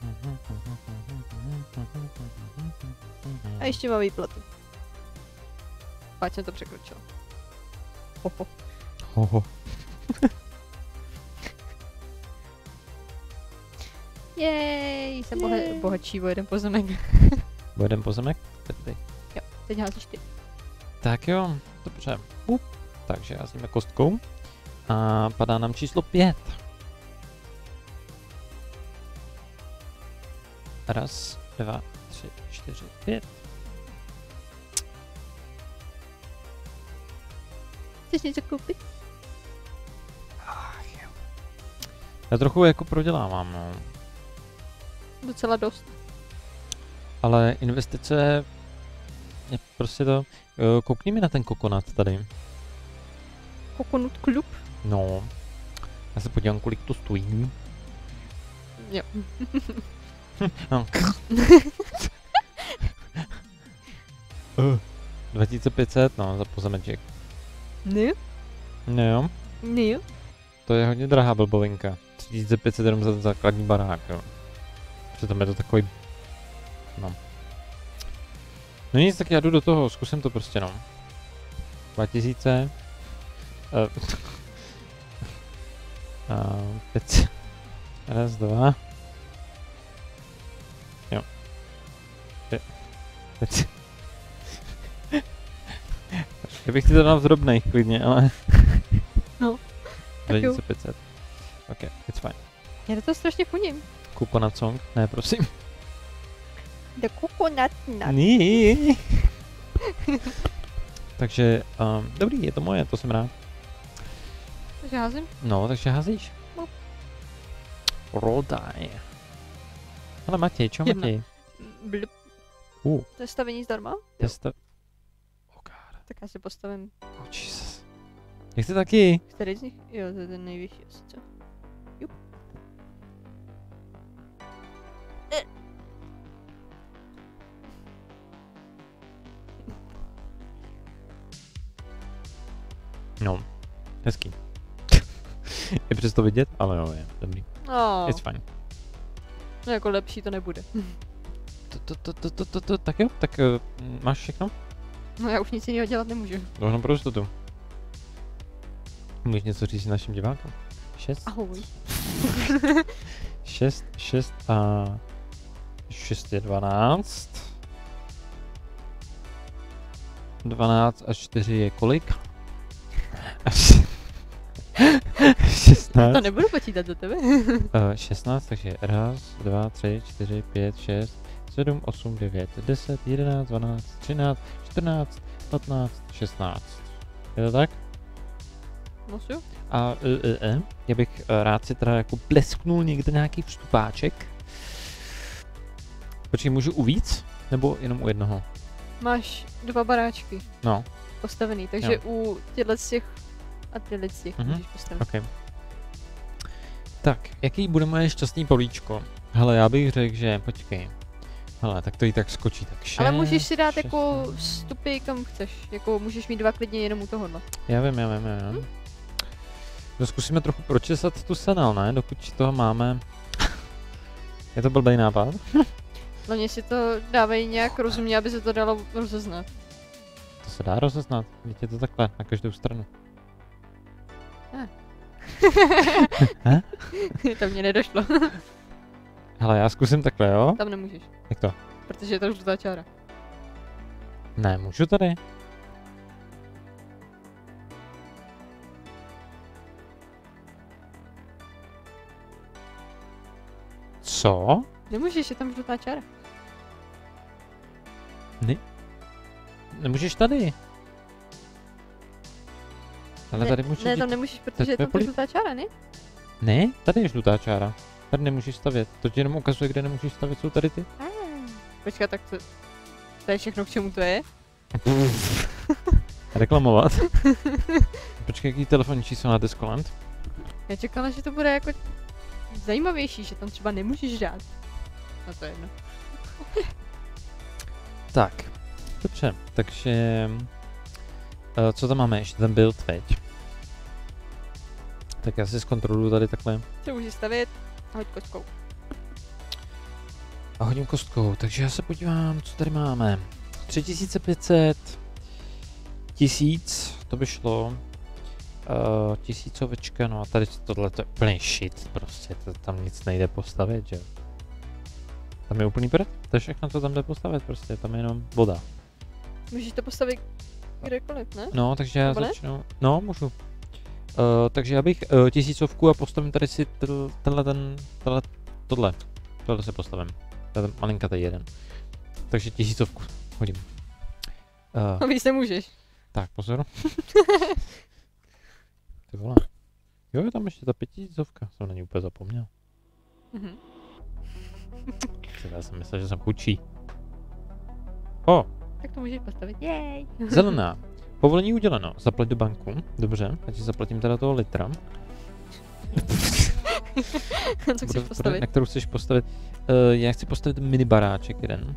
A ještě mám výplatu. Páč jsem to překročil. Hoho. Hoho. Jej, jsem bohatší o jeden pozemek. O jeden pozemek? Tady. Jo, teď házíš ty. Tak jo, dobře. Takže házíme kostkou. A padá nám číslo 5. Raz, 2, 3, 4, 5. Chceš něco koupit? Ach jo. Já trochu jako prodělávám, no. Docela dost. Ale investice je prostě to... Koukni mi na ten kokonat tady. Kokonut klub? No. Já se podívám, kolik to stojí. Jo. No. 2500, no, za pozemeček. Ne? No jo. Ne? To je hodně drahá blbovinka. 3500 jenom za základní barák, jo. Přitom je to takový... No. No nic, tak já jdu do toho, zkusím to prostě, no. 2000... 5... Raz, dva... Jo. 5... Já bych ti to dal v drobných klidně, ale... No. 2500. Ok, it's fine. Já do toho strašně funím. Coconut song? Ne, prosím. The coconut nut. Ní. Takže, dobrý, je to moje, to jsem rád. Takže házím? No, takže házíš. No. Roll die. Ale Matěj, čo Matěj? Blb. To je stavění zdarma? Testa... Oh god. Tak já si postavím. Oh, Jesus. Jak jste taky? Který z nich? Jo, to je ten nejvyšší asi, co? Jup. No, hezký. Je přesto vidět, ale jo, je dobrý. No, It's fine. no jako lepší to nebude. Tak jo, tak máš všechno? No já už nic jiného dělat nemůžu. Dohnu pro jistotu. Můžeš něco říct našim divákům? 6? Ahoj. 6 a 6 je 12. 12 a 4 je kolik? 16. To nebudu počítat za tebe. 16, takže 1, 2, 3, 4, 5, 6, 7, 8, 9, 10, 11, 12, 13, 14, 15, 16. Je to tak? No jo. A já bych rád si teda jako plesknul někde nějaký vstupáček. Počkej, můžu u víc? Nebo jenom u jednoho? Máš 2 baráčky No, postavený, takže Jo. u těchto těch a těchto těch můžeš postavit. ok. Tak, jaký bude moje šťastný políčko? Hele, já bych řekl, že počkej. Hele, tak to jí tak skočí, tak 6, Ale můžeš si dát 6, jako vstupy kam chceš, jako můžeš mít 2 klidně jenom u tohohle. Já vím. No, zkusíme trochu pročesat tu senál, ne? Dokud toho máme. Je to blbej nápad? Hlavně si to dávají nějak rozumně, aby se to dalo rozeznat. To se dá rozeznat, vidíte to takhle, na každou stranu. To mě nedošlo. Hele, já zkusím takhle, jo? Tam nemůžeš, Jak to? protože je to žlutá čára. Ne, můžu tady. Co? Nemůžeš, je tam žlutá čára. Nemůžeš tady. Ale tady můžeš... Ne, tam nemůžeš, protože to je je tam ta poli- žlutá čára, ne? Ne, tady je žlutá čára. Tady nemůžeš stavět. To ti jenom ukazuje, kde nemůžeš stavět, jsou tady ty. Počkej, tak to je všechno, k čemu to je? Reklamovat. Počkej, jaký telefonní číslo na Deskoland? Já čekala, že to bude jako zajímavější, že tam třeba nemůžeš dát. No to je jedno. Tak, dobře, takže... co tam máme ještě, ten build teď. Tak já si zkontroluju tady takhle. Co můžeš stavět? Hoď kostkou. A hodím kostkou, takže já se podívám, co tady máme. 3500, 1000, to by šlo. 1000 no a tady tohle to je úplný shit, prostě, tam nic nejde postavit, že? Tam je úplný prd, to je všechno, co tam jde postavit, prostě, tam je jenom voda. Můžeš to postavit kdekoliv, ne? No, takže já Nebo ne? začnu, no, můžu. Takže já bych 1000 a postavím tady si tohle se postavím. Ten malinkatý jeden. Takže 1000 hodím. A víc nemůžeš. Tak, pozor. Ty vole. Jo, je tam ještě ta 5000, jsem na ní úplně zapomněl. Mhm. Já jsem myslel, že jsem chudší. O, Tak to můžeš postavit. Jej. zelená. Povolení uděleno. Zaplať do banku. Dobře, takže zaplatím teda toho litra. Co chceš postavit? Na kterou chceš postavit? Já chci postavit mini baráček jeden.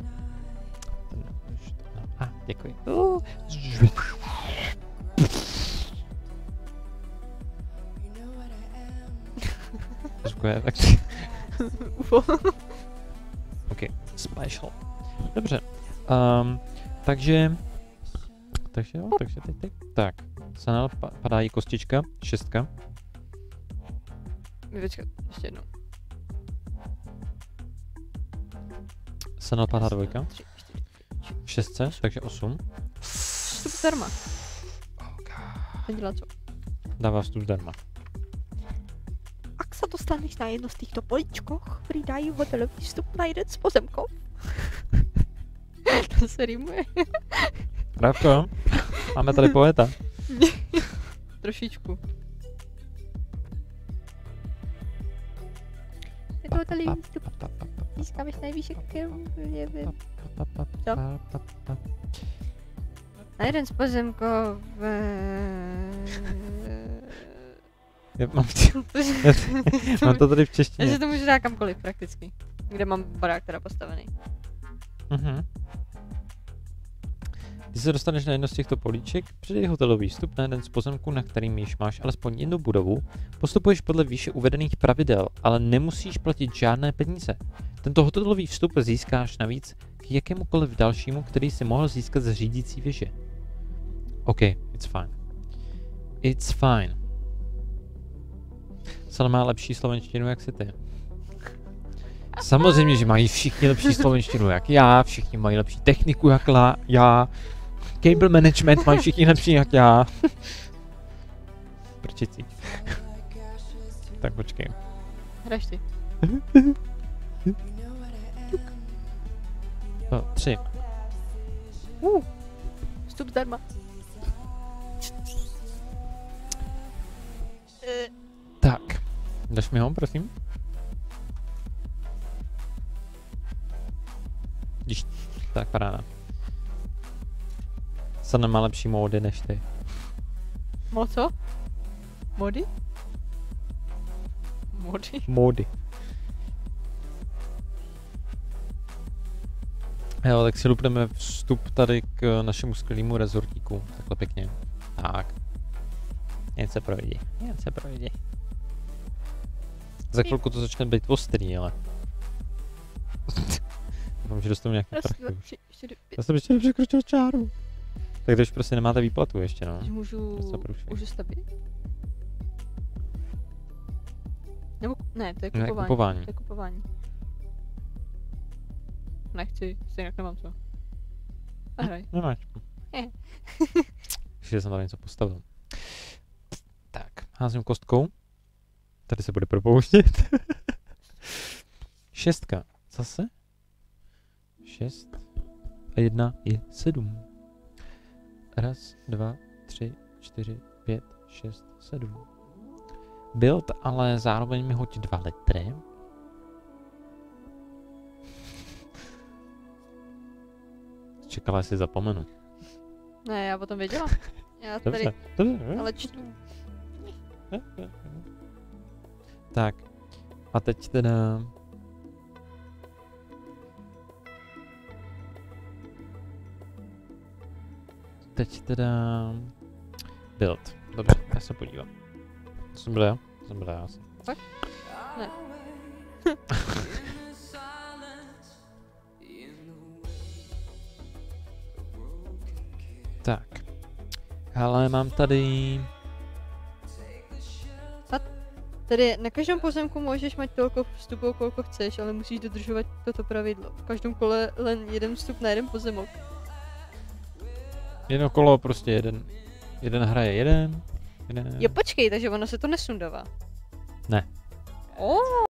Děkuji. Zvukuje, tak. UFO. OK, special. Dobře. Takže jo, takže teď. Tak, Sanel padá jí kostička, 6. Vyčkat, ještě jednou. Sanel padá 2. 3, 4. 6, takže 8. Vstup zdarma. Ten dělá co? Dává vstup zdarma. Ak se dostaneš na jedno z těchto políčkoch, přidají hotelový vstup na jeden z pozemkov. To se rýmuje. Pravko, máme tady poeta. Trošičku. Je to hotelový vstup. Získáváš nejvyšší Na jeden z pozemků mám to tady v češtině. Takže to můžu dát kamkoliv prakticky. Kde mám barák teda postavený. Když se dostaneš na jedno z těchto políček, přidej hotelový vstup na jeden z pozemků, na kterým již máš alespoň jednu budovu, postupuješ podle výše uvedených pravidel, ale nemusíš platit žádné peníze. Tento hotelový vstup získáš navíc k jakémukoliv dalšímu, který si mohl získat z řídící věže. OK, it's fine. It's fine. Sal má lepší slovenštinu, jak si ty. Samozřejmě, že mají všichni lepší slovenštinu jak já, všichni mají lepší techniku jak já, cable management mají všichni lepší jak já. Prčicí. Tak počkej. Hraš ty. 3. Vstup zdarma. Tak, daš mi ho, prosím? Když... Tak, paráda. Sana má lepší módy než ty. Co? Mody? Mody? Módy. Jo, tak si lupneme vstup tady k našemu skvělému rezortíku. Takhle pěkně. Tak. Jen se projde. Za chvilku to začne být ostrý, ale... Doufám, že dostanu nějaký prachy už. Já jsem ještě nepřekročil čáru. Tak když prostě nemáte výplatu ještě, no. Můžu stavit? Nebo, ne, to je kupování. To je kupování. Nechci, stejně nemám co. Hraj. Nemáš. Ještě jsem tady něco postavil. Tak, házím kostkou. Tady se bude propouštět. 6. Zase? 6 a 1 je 7. 1, 2, 3, 4, 5, 6, 7. Build, ale zároveň mi hodí 2 litry. Čekala, jestli zapomenu. Ne, já o tom věděla. Já tady, dobře. ale čtu. Tak, a teď teda... Build. Dobře, já se podívám. Jsem byl já asi. Tak? Ne. Tak. Ale mám tady... Tady na každém pozemku můžeš mít toliko vstupů, koliko chceš, ale musíš dodržovat toto pravidlo. V každém kole len jeden vstup na jeden pozemok. Jedno kolo, prostě jeden hraje jeden. Jo, počkej, takže ono se to nesundává. Ne.